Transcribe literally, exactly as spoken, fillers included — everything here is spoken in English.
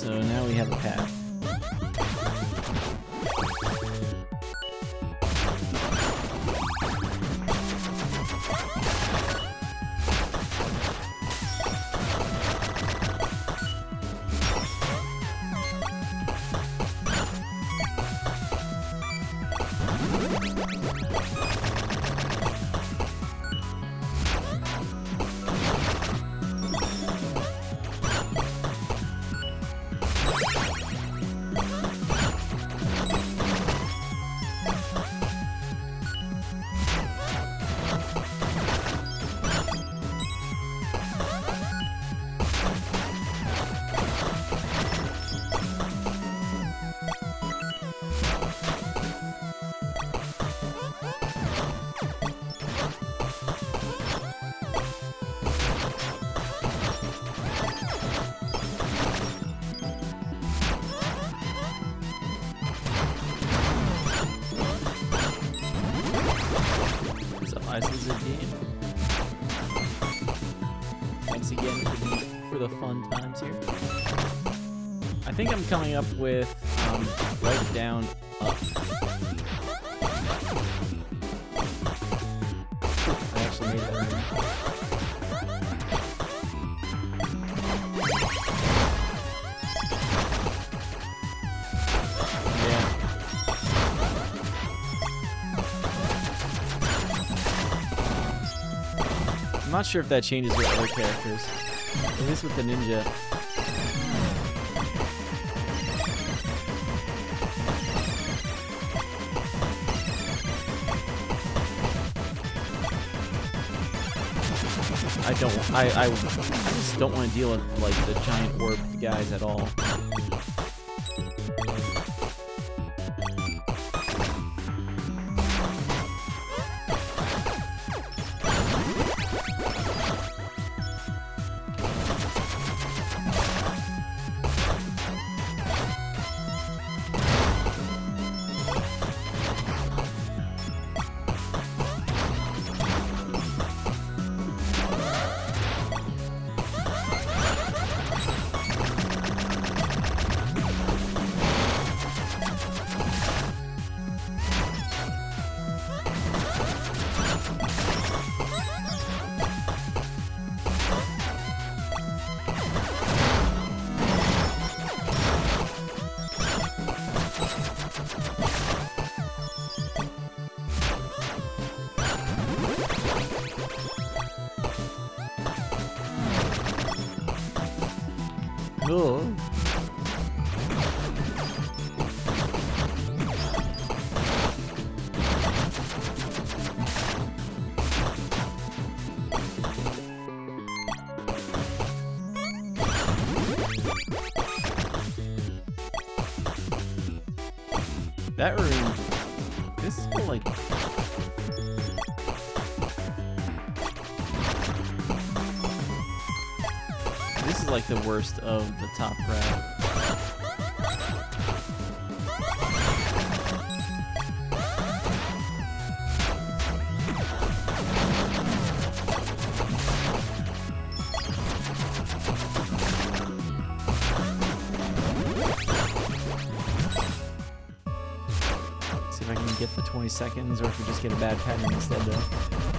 So now we have a path. Ices again. Thanks again for the, for the fun times here. I think I'm coming up with um, right down up. I actually made that right. I'm not sure if that changes with other characters. At least with the ninja. I don't. I. I, I just don't want to deal with like the giant orb guys at all. Oh. That room, this is like... This is like the worst of the top route. See if I can get the twenty seconds or if we just get a bad pattern instead though.